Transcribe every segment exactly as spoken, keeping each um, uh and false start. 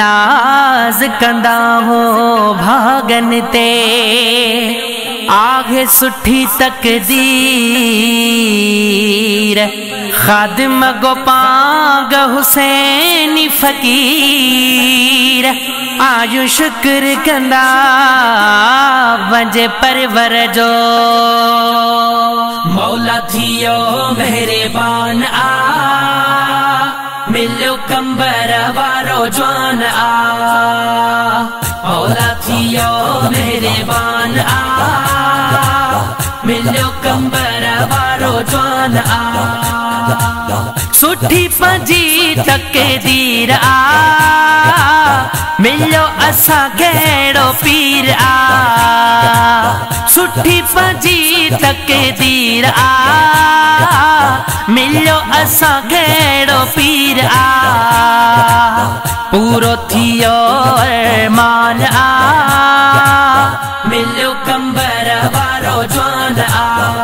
नाज कंदा हो भागन ते आगे सुठी तकदीर खादिम गोपांग हुसैनी फकीर आयु शुक्र कंदा वंजे परवर जो मौला थियो मेहरबान आ मिलो कंबर वारो जवान आ मौला थियो मेहरबान आ मिलो कंबर वारो जवान आ सुठी पंजी तकदीर आ मिलो असा केड़ो पीर आ सुठी पंजी तकदीर आ मिलो असा केड़ो पीर आ पूरो थियो अरमान आ मिलो कंबर वारो जवान आ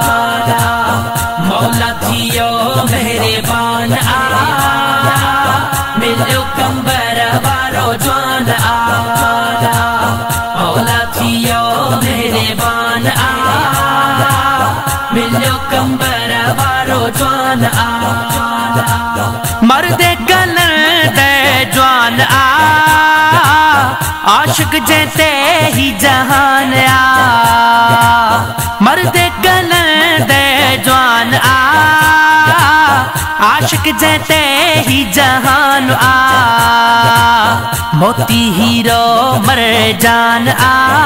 मौला थियो मेहरबान आ मिलो कंबर वारो जवान आ मौला थियो मेहरबान आ मिलो कंबर वारो जवान आ मर्द गलन दे जवान आ आशिक जेते ही जहान आ मर्द गलन दे जवान आ आशिक जेते ही जहान आ मोती हीरो मर जान आ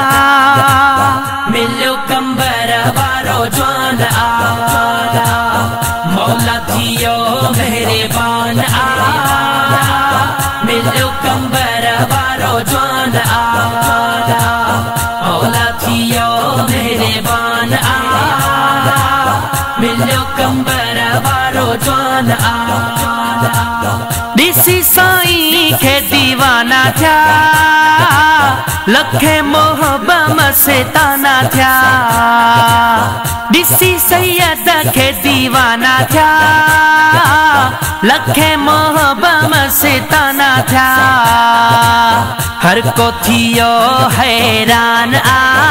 मिलो कंबर वारो जवान आ मौला थियो मेहरबान आ मिलो कंबर वारो जवान आ मौला थियो मेहरबान आ मिलो कंबर वारो जवान आ दिसी साईं खे दीवाना थिया लखे मोहब्बत मस्ताना थिया दिसी सैयद खे दीवाना थिया लखे मोहब्बत मस्ताना थिया हर को थियो हैरान आ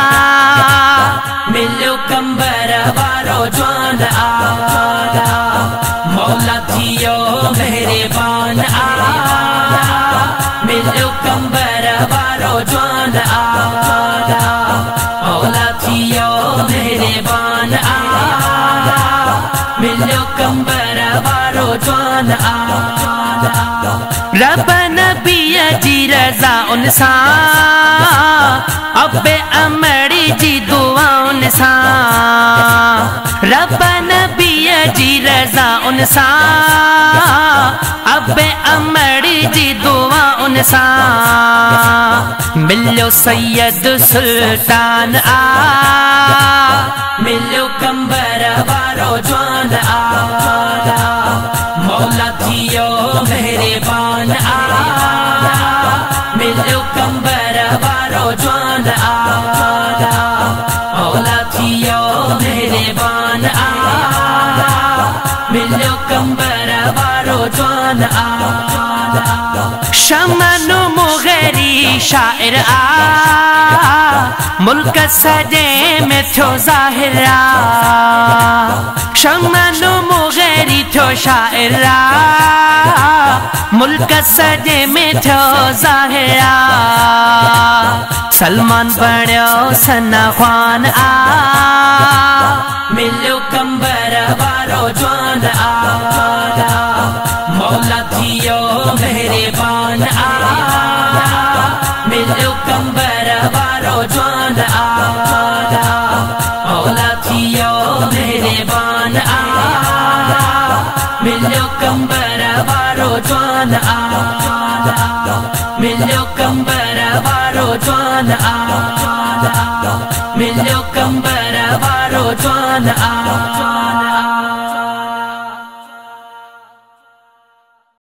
मिलो कंबर वारो जवान आ मौला थियो मेहरबान आ मिलो कंबर वारो जवान आ मौला थियो मेहरबान आ मिलो कंबर वारो जवान आ रब नबी जी रज़ा उनसा अबे अमड़ी जी दुआ उनसा रब नबी जी रज़ा उनसा अबे अमड़ी जी दुआ उनसा मिलो सैयद सुल्तान आ मिलो कंबर वारो जवान आ मौला थियो मेहरबान आ मिलो कंबर वारो जवान आ मौला थियो मेहरबान आ मिलो कंबर वारो जवान आ शमन मुगरी शायर आ मुल्क सजे में थो ज़ाहिर आ शमन मुगरी थो शायर आ मुल्क सजे में थो ज़ाहिर आ सलमान बणियो सना ख़्वान आ मिलो कंबर वारो जवान आ मौला थियो मेहरबान आ मिलो कंबर वारो जवान आ मौला थियो मेहरबान आ मिलो कंबर वारो जवान आ मिलो कंबर वारो जवान आ मिलो कंबर वारो जवान आ